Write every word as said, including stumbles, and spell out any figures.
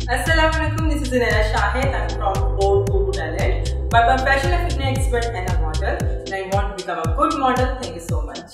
Assalamualaikum, this is Zunaira Shahid. I'm from Board Guru Talent. By profession, I'm an expert and a model. And I want to become a good model. Thank you so much.